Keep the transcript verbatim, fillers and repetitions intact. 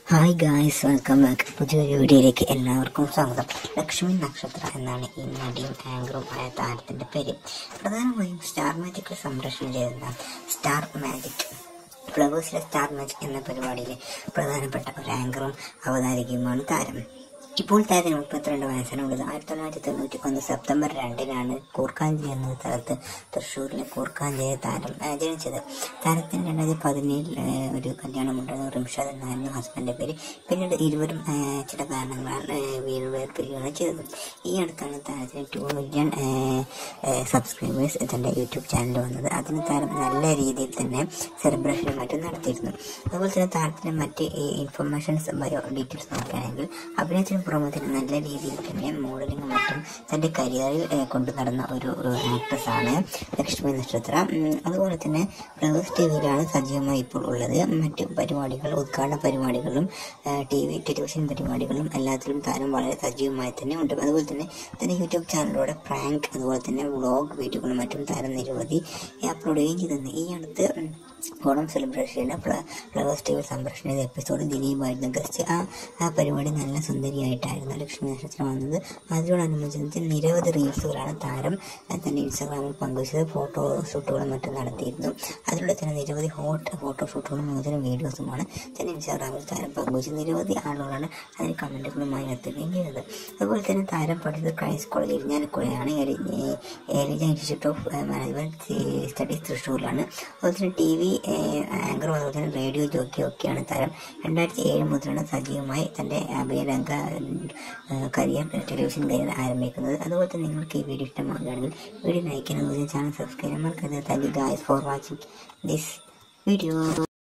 Hi guys, welcome back. പുതിയൊരു വീഡിയോയിലേക്ക് എല്ലാവർക്കും സ്വാഗതം. ലക്ഷ്മി നക്ഷത്ര എന്നാണ് ഈ നടിയും ആങ്കറും ആയ താരത്തിൻ്റെ പേര്. പ്രധാനമായും സ്റ്റാർ മാജിക്കിൽ സംപ്രേഷണം ചെയ്തിരുന്ന സ്റ്റാർ മാജിക് ഫ്ലവേഴ്സിലെ സ്റ്റാർ മാജിക് എന്ന പരിപാടിയിലെ പ്രധാനപ്പെട്ട ഒരു ആങ്കറും അവതാരികയുമാണ് താരം. ഇപ്പോൾ താരത്തിന് മുപ്പത്തിരണ്ട് വയസ്സാണുള്ളത്. ആയിരത്തി തൊള്ളായിരത്തി തൊണ്ണൂറ്റി ഒന്ന് സെപ്റ്റംബർ രണ്ടിനാണ് കൂർക്കാഞ്ചേരി എന്ന സ്ഥലത്ത് തൃശ്ശൂരിലെ കൂർക്കാഞ്ചേരി താരം ജനിച്ചത്. താരത്തിന് രണ്ടായിരത്തി പതിനേഴിൽ ഒരു കല്യാണമുണ്ടായിരുന്നു. റിംഷാദ് എന്നായിരുന്നു ഹസ്ബൻഡിന്റെ പേര്. പിന്നീട് ഇരുവരും ചില കാരണങ്ങളാണ് വീട് വേർപിരിയുകയാണ് ചെയ്തത്. ഈ അടുത്താണ് താരത്തിന് ടു മില്യൺ സബ്സ്ക്രൈബേഴ്സ് തന്റെ യൂട്യൂബ് ചാനൽ വന്നത്. അതിന് താരം നല്ല രീതിയിൽ തന്നെ സെലിബ്രേഷനും മറ്റും നടത്തിയിരുന്നു. അതുപോലെ തന്നെ താരത്തിന്റെ മറ്റ് ഇൻഫർമേഷൻസ് ബയോ ഡീറ്റെയിൽസ് നോക്കുകയാണെങ്കിൽ അഭിനയത്തിന് പുറമത്തിന് നല്ല രീതിയിൽ തന്നെ മോഡലിംഗും മറ്റും തന്റെ കരിയറിൽ കൊണ്ടു നടന്ന ഒരു ആക്ട്രസ് ആണ് ലക്ഷ്മി നക്ഷത്ര. അതുപോലെ തന്നെ ഫ്ലവേഴ്സ് ടി വിയിലാണ് സജീവമായി ഇപ്പോൾ ഉള്ളത്. മറ്റു പരിപാടികൾ, ഉദ്ഘാടന പരിപാടികളും ടി വി ടെലിവിഷൻ പരിപാടികളും എല്ലാത്തിലും താരം വളരെ സജീവമായി തന്നെ ഉണ്ട്. അതുപോലെ തന്നെ തന്റെ യൂട്യൂബ് ചാനലിലൂടെ പ്രാങ്ക്, അതുപോലെ തന്നെ വ്ളോഗ് വീഡിയോകളും മറ്റും താരം നിരവധി അപ്ലോഡ് ചെയ്യുകയും ചെയ്തിരുന്നു. ഈ അടുത്ത് ഓണം സെലിബ്രേഷൻ്റെ ഫ്ലവേഴ്സ് ടി വി സംപ്രേഷണ ചെയ്ത എപ്പിസോഡ് ദിലീപായിരുന്നു ഗസ്റ്റ്. ആ ആ പരിപാടി നല്ല സുന്ദരിയായിട്ടായിരുന്നു ലക്ഷ്മി നക്ഷത്രം വന്നത്. അതിനോടനുബന്ധിച്ച് നിരവധി റീൽസുകളാണ് താരം തന്റെ ഇൻസ്റ്റാഗ്രാമിൽ പങ്കുവച്ചത്. ഫോട്ടോ ഷൂട്ടുകളും മറ്റും നടത്തിയിരുന്നു. അതിലൂടെ തന്നെ നിരവധി ഹോട്ട് ഫോട്ടോഷൂട്ടുകളും മുതലും വീഡിയോസുമാണ് തന്നെ ഇൻസ്റ്റാഗ്രാമിൽ താരം പങ്കുവച്ചത്. നിരവധി ആളുകളാണ് അതിന് കമന്റുകളുമായി എത്തുകയും ചെയ്തത്. അതുപോലെ തന്നെ താരം പഠിച്ചത് ക്രൈസ്റ്റ് കോളേജ് ഇരിഞ്ഞാലക്കുടയാണ്. Elijah institute of management studies തൃശ്ശൂരിലാണ്. അതുപോലെ തന്നെ ടി വി ആങ്കറും അതുപോലെ തന്നെ റേഡിയോ ജോക്കിയും ഒക്കെയാണ് താരം. രണ്ടായിരത്തി ഏഴ് മുതലാണ് സജീവമായി തൻ്റെ അഭിനയരംഗ കരിയർ, ടെലിവിഷൻ കരിയർ ആരംഭിക്കുന്നത്. അതുപോലെ തന്നെ നിങ്ങൾക്ക് ഈ വീഡിയോ ഇഷ്ടമാകുകയാണെങ്കിൽ വീഡിയോ ലൈക്ക് ചെയ്യുന്നത്, ചാനൽ സബ്സ്ക്രൈബ് ചെയ്യാൻ മറക്കരുത്. Thank you guys for watching this video.